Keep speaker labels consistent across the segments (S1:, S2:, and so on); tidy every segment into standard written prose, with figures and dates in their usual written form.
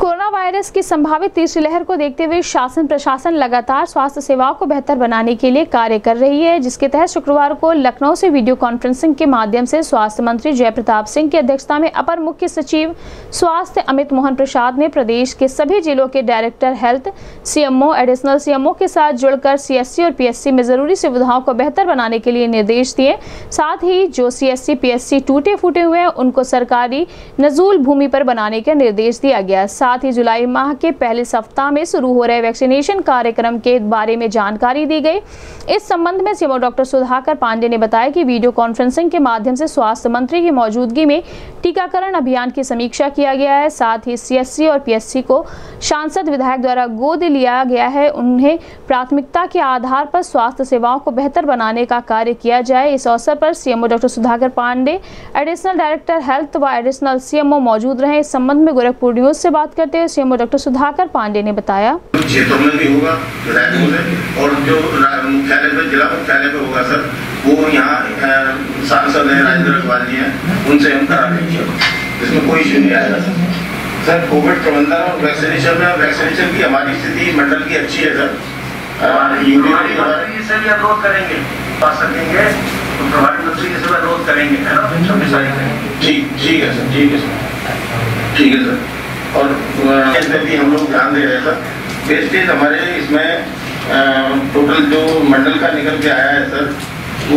S1: Corona virus की संभावित तीसरी लहर को देखते हुए शासन प्रशासन लगातार स्वास्थ्य सेवाओं को बेहतर बनाने के लिए कार्य कर रही है, जिसके तहत शुक्रवार को लखनऊ से वीडियो कॉन्फ्रेंसिंग के माध्यम से स्वास्थ्य मंत्री जय प्रताप सिंह की अध्यक्षता में अपर मुख्य सचिव स्वास्थ्य अमित मोहन प्रसाद ने प्रदेश के सभी जिलों के director health, CMO, additional CMO के साथ जुड़कर सीएससी और पीएससी में जरूरी सुविधाओं को बेहतर बनाने के लिए निर्देश दिए। साथ ही जो सीएससी पीएससी टूटे फूटे हुए हैं उनको सरकारी नजूल भूमि पर बनाने का निर्देश दिया गया। साथ ही जुलाई माह के पहले सप्ताह में शुरू हो रहे वैक्सीनेशन कार्यक्रम के बारे में जानकारी दी गई। इस संबंध में सीएमओ डॉक्टर सुधाकर पांडे ने बताया कि वीडियो कॉन्फ्रेंसिंग के माध्यम से स्वास्थ्य मंत्री की मौजूदगी में टीकाकरण अभियान की समीक्षा किया गया है। साथ ही सीएससी और पीएससी को सांसद विधायक द्वारा गोद लिया गया है। उन्हें प्राथमिकता के आधार पर स्वास्थ्य सेवाओं को बेहतर बनाने का कार्य किया जाए। इस अवसर पर CMO doctor Sudhakar Pandey, additional director health व एडिशनल सीएमओ मौजूद रहे। इस संबंध में गोरखपुर न्यूज से बात करते हुए सीएमओ डॉक्टर सुधाकर पांडे ने बताया,
S2: क्षेत्रों में भी होगा और जो मुख्यालय पे, जिला मुख्यालय पे होगा सर, वो यहाँ सांसद है, राजेंद्र अग्रवाल जी हैं, उनसे हम करा लेंगे। इसमें कोई इश्यू नहीं आएगा सर। कोविड प्रबंधन और वैक्सीनेशन की हमारी स्थिति मंडल की अच्छी है सर। से भी अनुरोध करेंगे, पा सकेंगे तो प्रभारी मंत्री से भी अनुरोध करेंगे, है ना? ठीक है सर, ठीक है सर। और इसमें भी हम लोग ध्यान दे रहे हैं सर। वेस्टेज हमारे इसमें टोटल जो मंडल का निकल के आया है सर, वो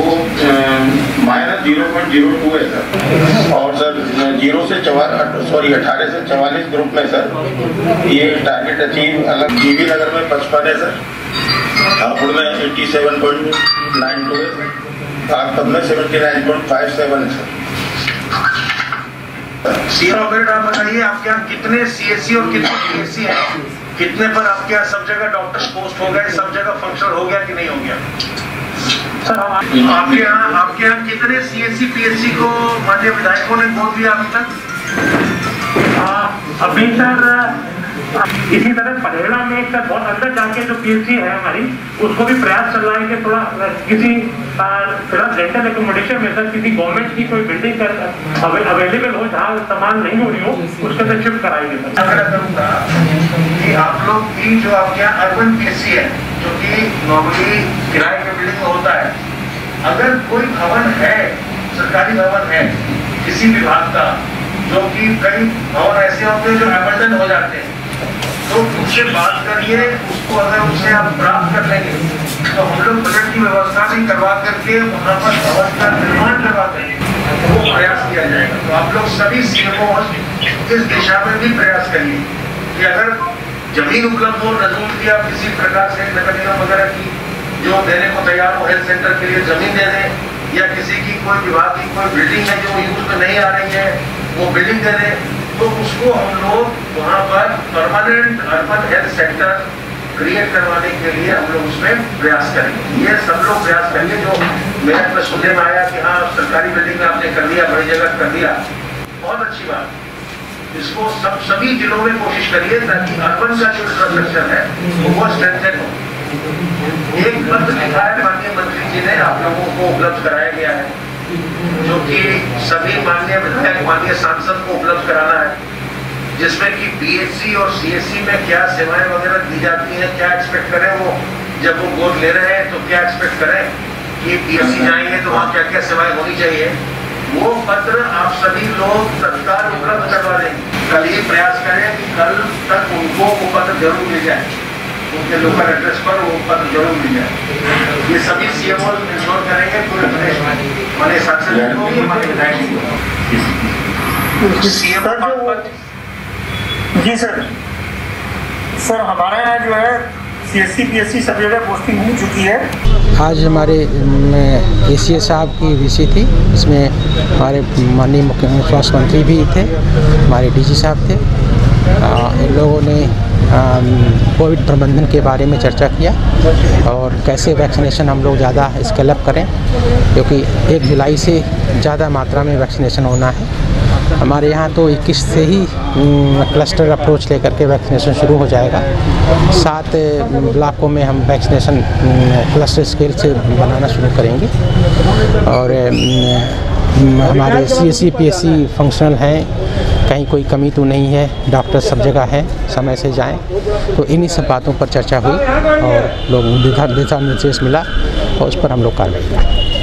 S2: -0.02 है सर। और सर 18 से 44 ग्रुप में सर ये टारगेट अचीव अलग जीबी नगर में 55 है सर, हापुड़ में 87.92 है सर, बागपत में 79.57 है सर। ऑपरेटर आप बताइए, आपके यहाँ कितने सीएससी और कितने पीएससी हैं? कितने पर आपके यहाँ सब जगह डॉक्टर पोस्ट हो गए, सब जगह फंक्शन हो गया कि नहीं हो गया? सर आपके यहाँ कितने सीएससी पीएससी को माननीय विधायकों ने गोद दिया अभी तक?
S3: अभी सर इसी तरह परेड़ा में एक बहुत अंदर जाके जो पीएससी है हमारी, उसको भी प्रयास चल रहा है कि थोड़ा किसी फिलहाल रेंटल एकोमोडेशन में सर किसी गवर्नमेंट की कोई बिल्डिंग अवेलेबल हो जहाँ इस्तेमाल नहीं हो रही हो, उसके अंदर शिफ्ट कराएंगे सर।
S2: आग्रह करूंगा कि आप लोग की जो आपके यहाँ अर्बन पीएससी है, जो कि नॉर्मली किराए के बिल्डिंग में होता है, अगर कोई भवन है, सरकारी भवन है किसी विभाग का, जो कि कई भवन ऐसे होते हैं जो एबंडन हो जाते हैं, तो उनसे बात करिए, उसको अगर उनसे आप प्राप्त कर लेंगे तो हम लोग बजट की व्यवस्था भी करवा करके वहाँ पर भवन का निर्माण करवा देंगे, वो प्रयास किया जाएगा। तो आप लोग सभी सीएमओ इस दिशा में भी प्रयास करिए कि अगर जमीन उपलब्ध हो, नजूल की आप किसी प्रकार से नगर निगम वगैरह की जो देने को तैयार हो, हेल्थ सेंटर के लिए जमीन दे दें, या किसी की कोई विभाग की कोई बिल्डिंग है जो यूज में नहीं आ रही है, वो बिल्डिंग दे दें, तो उसको हम लोग वहाँ पर permanent urban health centre create करवाने के लिए हम लोग उसमें प्रयास करेंगे। ये सब लोग प्रयास करेंगे। जो मेरठ में सुनने में आया कि हाँ सरकारी बिल्डिंग में आपने कर दिया, बड़ी जगह कर दिया, बहुत अच्छी बात। इसको सभी जिलों में कोशिश करिए ताकि अर्बन का जो इंफ्रास्ट्रक्चर है वो स्ट्रेंथन हो। एक पत्र लिखा है माननीय मंत्री जी ने, आप लोगों को उपलब्ध कराया गया है, जो कि सभी माननीय विधायक, माननीय सांसद को उपलब्ध कराना है, जिसमें कि पीएचसी और सीएससी में क्या सेवाएं वगैरह दी जाती हैं, क्या एक्सपेक्ट करें वो जब वो गोद ले रहे हैं, तो क्या एक्सपेक्ट करें कि पीएचसी जाएंगे तो वहाँ क्या क्या सेवाएं होनी चाहिए, वो पत्र आप सभी लोग तत्काल उपलब्ध करवा देंगे। कल ये प्रयास करें कि कल तक उनको वो पत्र जरूर मिल जाए, उनके लोकल एड्रेस पर वो पत्र जरूर मिल जाए। ये सभी सीएमओ इंश्योर करेंगे पूरे प्रदेश में, हमारे सांसद को भी, हमारे विधायक को।
S3: जी सर हमारे यहाँ जो है सीएससी पीएससी सब जगह पोस्टिंग हो चुकी है।
S4: आज हमारे एसीए साहब की विषय थी, इसमें हमारे माननीय मुख्य स्वास्थ्य मंत्री भी थे, हमारे डीजी साहब थे। इन लोगों ने कोविड प्रबंधन के बारे में चर्चा किया और कैसे वैक्सीनेशन हम लोग ज़्यादा स्केल अप करें, क्योंकि 1 जुलाई से ज़्यादा मात्रा में वैक्सीनेशन होना है। हमारे यहाँ तो 21 से ही क्लस्टर अप्रोच लेकर के वैक्सीनेशन शुरू हो जाएगा। 7 ब्लॉकों में हम वैक्सीनेशन क्लस्टर स्केल से बनाना शुरू करेंगे और हमारे सीएससी पीएससी फंक्शनल हैं, कहीं कोई कमी तो नहीं है, डॉक्टर सब जगह हैं, समय से जाएं। तो इन्हीं सब बातों पर चर्चा हुई और लोगों को दिशा निर्देश मिला और उस पर हम लोग कार्रवाई करें।